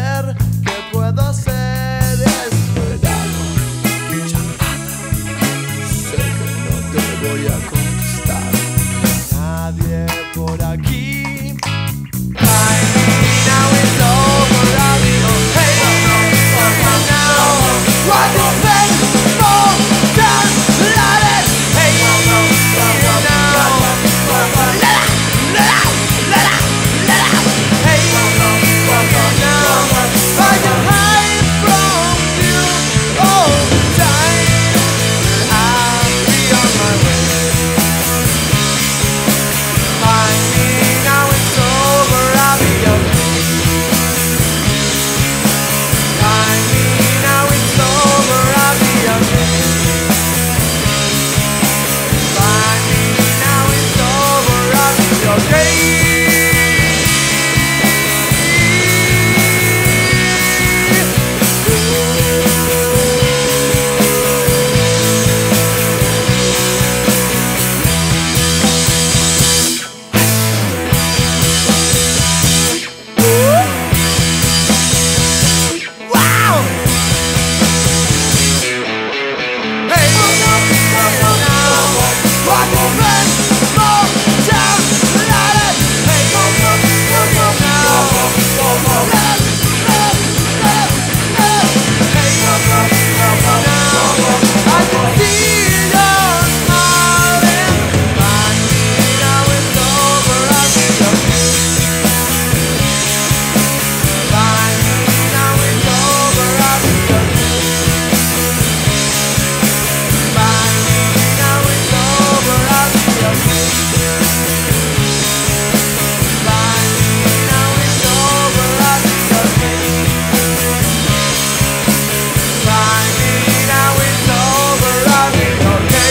ver qué puedo hacer. Es verano, chapata. Sé que no te voy a contestar. Nadie por aquí. I mean, now it's over. I'll be okay now. What is best for that? Let it hey now. Hey now. I can hide from you all the time. I'll be on my way. I mean, now it's over. I'll be okay. I mean, now it's over. I'll be okay. I mean, now it's over. I'll be okay. Wow! Hey, now, what is best for time? Let it hey now. Hey now. I can see your smiling. I mean, now it's over. I'll be okay. I mean, now it's over. I'll be okay. I mean, now it's over. I'll be okay. I mean, now it's over. I'll be okay. I mean, now it's over. I'll be okay.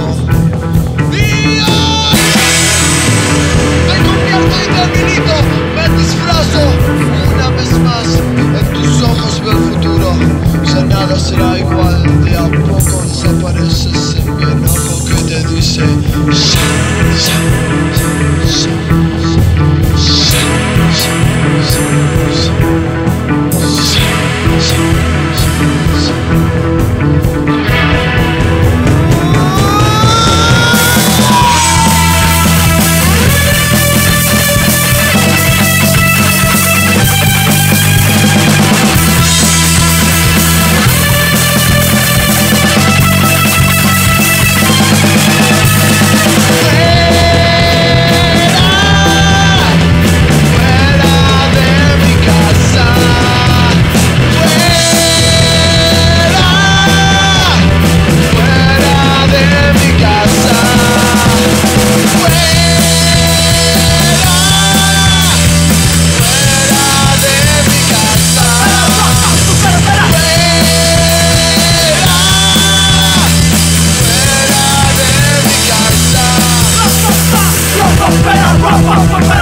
Dios, me convierto en terminito, me disfrazo una vez más. En tus ojos veo el futuro, ya nada será igual. De a poco desapareces en mi enojo que te dice Espera,